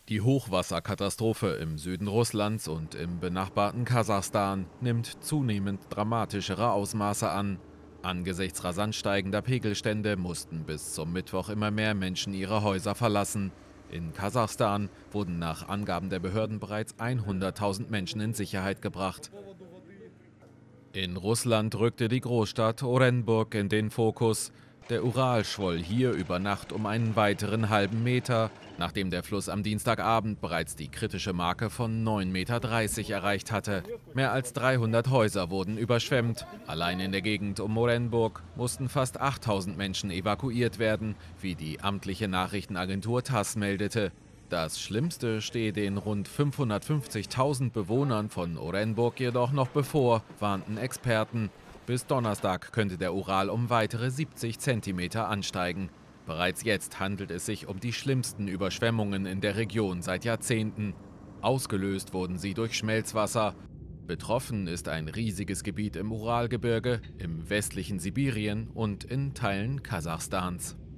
Die Hochwasserkatastrophe im Süden Russlands und im benachbarten Kasachstan nimmt zunehmend dramatischere Ausmaße an. Angesichts rasant steigender Pegelstände mussten bis zum Mittwoch immer mehr Menschen ihre Häuser verlassen. In Kasachstan wurden nach Angaben der Behörden bereits 100.000 Menschen in Sicherheit gebracht. In Russland rückte die Großstadt Orenburg in den Fokus. Der Ural schwoll hier über Nacht um einen weiteren halben Meter, nachdem der Fluss am Dienstagabend bereits die kritische Marke von 9,30 Meter erreicht hatte. Mehr als 300 Häuser wurden überschwemmt. Allein in der Gegend um Orenburg mussten fast 8.000 Menschen evakuiert werden, wie die amtliche Nachrichtenagentur TASS meldete. Das Schlimmste stehe den rund 550.000 Bewohnern von Orenburg jedoch noch bevor, warnten Experten. Bis Donnerstag könnte der Ural um weitere 70 Zentimeter ansteigen. Bereits jetzt handelt es sich um die schlimmsten Überschwemmungen in der Region seit Jahrzehnten. Ausgelöst wurden sie durch Schmelzwasser. Betroffen ist ein riesiges Gebiet im Uralgebirge, im westlichen Sibirien und in Teilen Kasachstans.